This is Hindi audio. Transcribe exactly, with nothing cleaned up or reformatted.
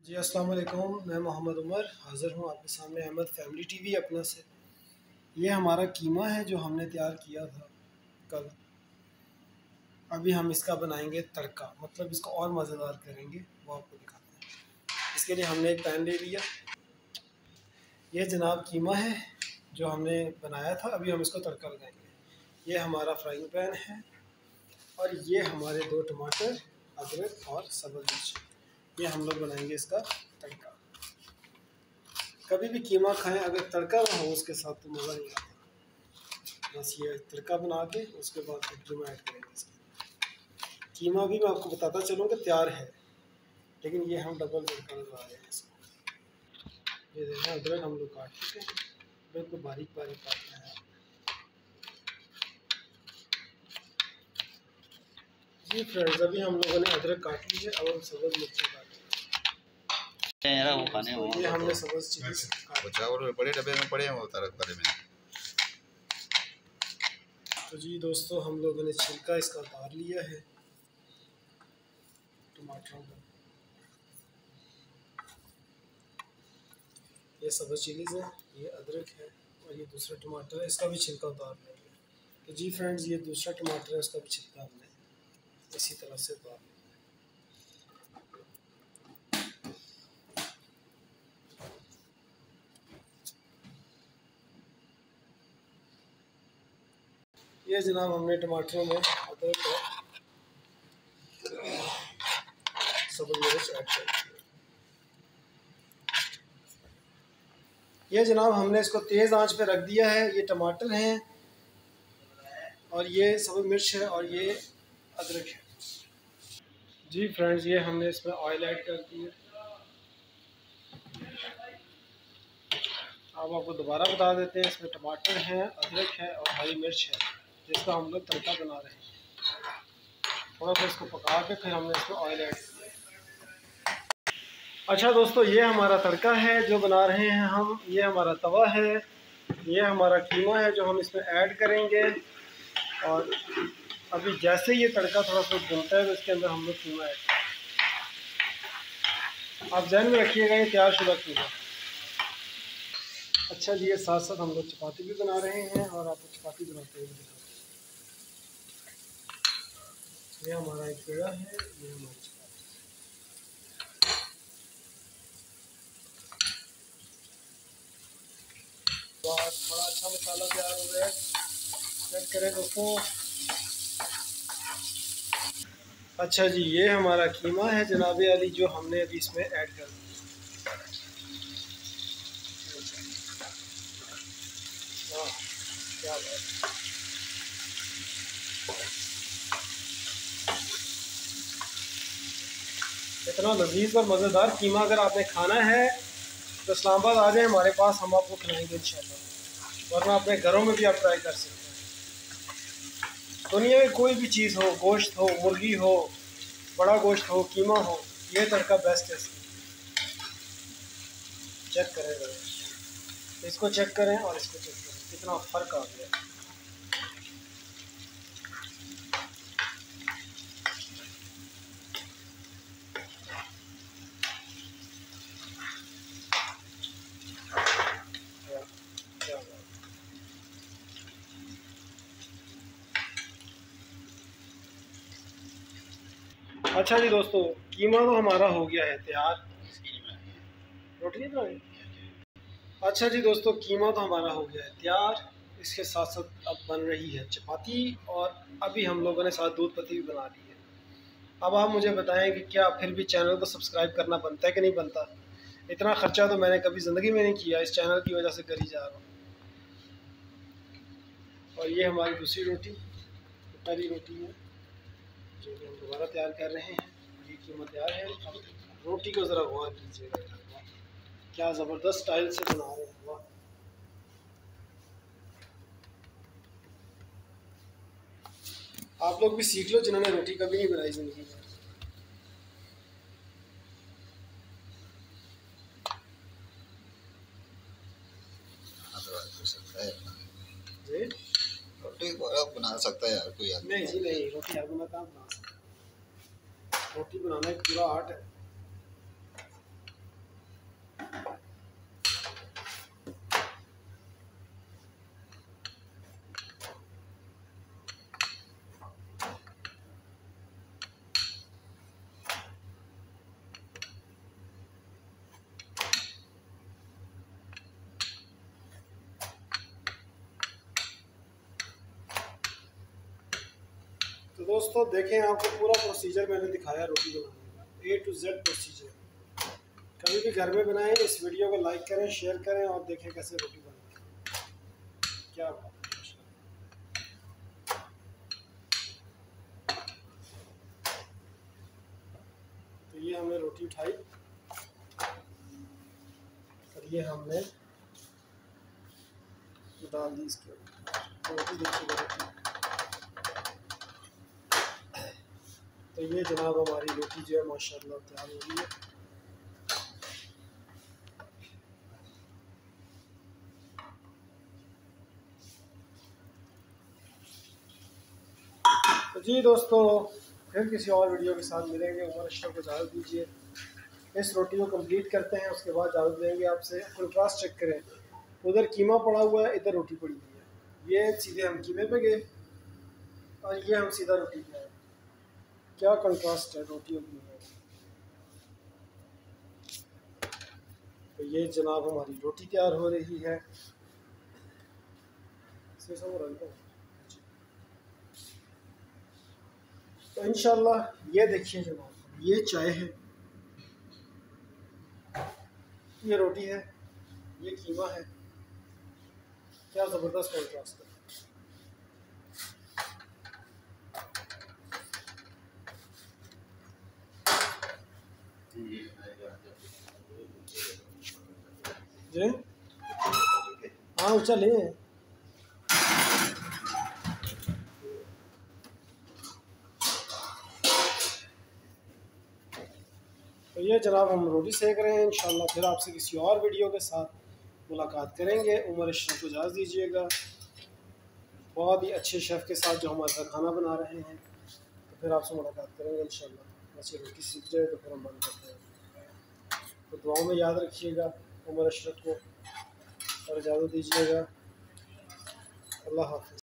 जी अस्सलाम वालेकुम, मैं मोहम्मद उमर हाज़िर हूँ आपके सामने अहमद फैमिली टीवी अपना से। ये हमारा कीमा है जो हमने तैयार किया था कल। अभी हम इसका बनाएंगे तड़का, मतलब इसको और मज़ेदार करेंगे, वो आपको दिखाते हैं। इसके लिए हमने एक पैन ले लिया। ये जनाब कीमा है जो हमने बनाया था, अभी हम इसको तड़का लगाएंगे। ये हमारा फ्राइंग पैन है और ये हमारे दो टमाटर, अदरक और सब्ज़ मिर्च, ये हम लोग बनाएंगे इसका तड़का। कभी भी कीमा खाएं, अगर तड़का ना हो उसके साथ तो मज़ा नहीं आता। बस ये तड़का बना के उसके बाद फिर कीमा ऐड करेंगे इसमें। कीमा भी मैं आपको बताता चलूँ कि तैयार है, लेकिन ये हम डबल तड़का लगा रहे हैं इसको। ये देखें अदरक हम लोग काट चुके हैं, बिल्कुल बारीक बारीक काटना है। जी फ्रेंड्स, अभी हम लोगों ने अदरक काट ली है, अब हम सब्ज़ मिर्ची काट वो खाने वो ये हमने सब्ज़ चिली चावल बड़े डब्बे में पड़े हैं वो तरक वाले में। तो जी दोस्तों, हम लोगों ने छिलका इसका उतार लिया है टमाटरों का। ये सब्ज़ चिलीज़ है, ये अदरक है और ये दूसरा टमाटर है, इसका भी छिलका उतार लेंगे। तो जी फ्रेंड्स, ये दूसरा टमाटर है, उसका भी छिलका हमने इसी तरह से उतार लिया। ये जनाब हमने टमाटरों में अदरक और सब्ज़ मिर्च ऐड कर दिया। ये जनाब हमने इसको तेज़ आंच पे रख दिया है। ये टमाटर हैं और ये सब्ज़ मिर्च है और ये अदरक है। जी फ्रेंड्स, ये हमने इसमें ऑयल ऐड कर दिया। अब आपको दोबारा बता देते हैं, इसमें टमाटर हैं, अदरक है और हरी मिर्च है, जिसका हम लोग तड़का बना रहे हैं। थोड़ा सा इसको पका के फिर हमने इसमें ऑयल ऐड किया। अच्छा दोस्तों, ये हमारा तड़का है जो बना रहे हैं हम। ये हमारा तवा है, ये हमारा कीमा है जो हम इसमें ऐड करेंगे। और अभी जैसे ये तड़का थोड़ा सा भुनता है तो इसके अंदर हम लोग कीमा ऐड करेंगे। आप ध्यान में रखिएगा, ये तैयार शुदा कीमा। अच्छा जी, ये साथ साथ हम लोग चपाती भी बना रहे हैं और आपको चपाती बनाते हुए दिखाते हैं। ये हमारा एक पेड़ा है, ये हमारी चपाती। बड़ा अच्छा मसाला तैयार हो गया है, चेक करें दोस्तों। अच्छा जी, ये हमारा कीमा है जनाबे अली, जो हमने अभी इसमें ऐड कर दिया। क्या बात, इतना लजीज और मज़ेदार कीमा अगर आपने खाना है तो इस्लामाबाद आ जाए हमारे पास, हम आपको खिलाएंगे इंशाल्लाह। वरना अपने घरों में भी आप ट्राई कर सकते हैं। दुनिया में कोई भी चीज़ हो, गोश्त हो, मुर्गी हो, बड़ा गोश्त हो, कीमा हो, ये तड़का बेस्ट है। चेक करें जरा, इसको चेक करें और इसको चेक करें, कितना फ़र्क आ गया। अच्छा जी दोस्तों, कीमा तो हमारा हो गया है तैयार। रोटी नहीं बनाई? अच्छा जी दोस्तों, कीमा तो हमारा हो गया है तैयार। इसके साथ साथ अब बन रही है चपाती और अभी हम लोगों ने साथ दूध पत्ती भी बना ली है। अब आप मुझे बताएं कि क्या फिर भी चैनल को सब्सक्राइब करना बनता है कि नहीं बनता। इतना ख़र्चा तो मैंने कभी ज़िंदगी में नहीं किया, इस चैनल की वजह से कर ही जा रहा हूँ। और ये हमारी दूसरी रोटी, पहली रोटी है जो कि हम दोबारा तैयार कर रहे हैं। ये कीमा तैयार है। अब रोटी को ज़रा गौर कीजिएगा, क्या ज़बरदस्त स्टाइल से बना रहे हैं। वाह, आप लोग भी सीख लो जिन्होंने रोटी कभी नहीं बनाई ज़िंदगी में। जी, रोटी बना सकता है यार कोई आदमी। नहीं जी नहीं, रोटी हर बंदा कहाँ बना सकता है। रोटी बनाना एक पूरा आर्ट है। दोस्तों देखें, आपको पूरा प्रोसीजर मैंने दिखाया रोटी बनाने का, ए टू जेड प्रोसीजर। कभी भी घर में बनाएं, इस वीडियो को लाइक करें, शेयर करें और देखें कैसे रोटी बनती है। क्या बात है। तो ये हमने रोटी उठाई और ये हमने डाल दी इसके ऊपर। रोटी देखिए, तो ये जनाब हमारी रोटी जो है माशाल्लाह तैयार हो रही है। तो जी दोस्तों, फिर किसी और वीडियो के साथ मिलेंगे। उमर अशरफ को इजाज़त दीजिए। इस रोटी को कंप्लीट करते हैं, उसके बाद इजाज़त देंगे आपसे। कंट्रास्ट चेक करें, उधर कीमा पड़ा हुआ है, इधर रोटी पड़ी हुई है। ये सीधे हम कीमे पे गए और ये हम सीधा रोटी पे आए। क्या कंट्रास्ट है रोटी और कीमे। तो ये जनाब हमारी रोटी तैयार हो रही है। तो इंशाल्लाह ये देखिए जनाब, ये चाय है, ये रोटी है, ये कीमा है। क्या ज़बरदस्त कंट्रास्ट है। जी हाँ चले। तो ये जनाब हम रोटी सेक रहे हैं। इंशाल्लाह फिर आपसे किसी और वीडियो के साथ मुलाकात करेंगे। उमर अशरफ को इजाज़त दीजिएगा, बहुत ही अच्छे शेफ़ के साथ जो हमारे साथ खाना बना रहे हैं। तो फिर आपसे मुलाकात करेंगे इंशाल्लाह। वैसे रोटी सीख जाए तो फिर हम बंद करते हैं। तो दुआओं में याद रखिएगा उमर अशरफ को और इजाज़त दीजिएगा। अल्लाह हाफ़िज़।